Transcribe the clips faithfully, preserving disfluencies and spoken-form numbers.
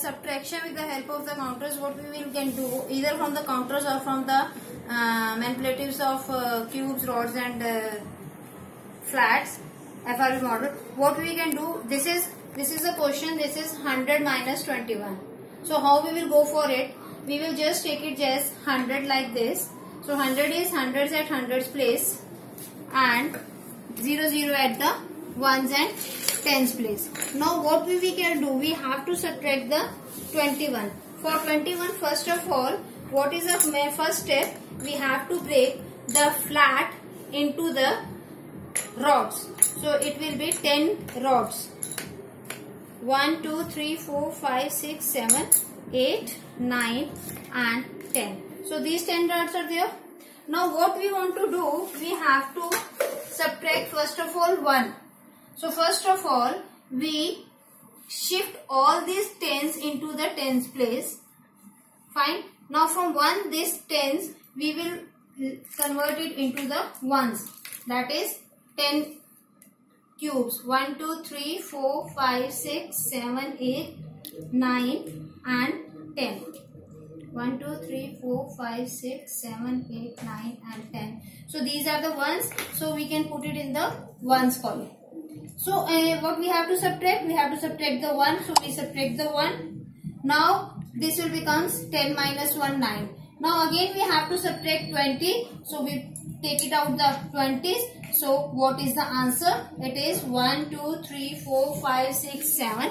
subtraction with the help of the counters, what we will can do either from the counters or from the uh, manipulatives of uh, cubes, rods and uh, flats F R B model. What we can do, this is this is the question, this is one hundred minus twenty-one. So how we will go for it? We will just take it just one hundred like this. So one hundred is hundreds at hundreds place and zero zero at the ones and tens place. Now what we, we can do, we have to subtract the twenty-one. For twenty-one, first of all, what is the first step? We have to break the flat into the rods. So it will be ten rods. one, two, three, four, five, six, seven, eight, nine and ten. So these ten rods are there. Now what we want to do, we have to subtract first of all one. So first of all, we shift all these tens into the tens place. Fine. Now from one, this tens, we will convert it into the ones. That is ten cubes. one, two, three, four, five, six, seven, eight, nine and ten. one, two, three, four, five, six, seven, eight, nine and ten. So these are the ones. So we can put it in the ones column. So uh, what we have to subtract? We have to subtract the one. So we subtract the one. Now this will becomes ten minus one, nine. Now again we have to subtract twenty. So we take it out the twenties. So what is the answer? It is one, two, three, four, five, six, seven.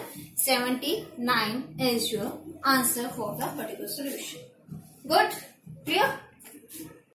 seventy-nine is your answer for the particular solution. Good? Clear?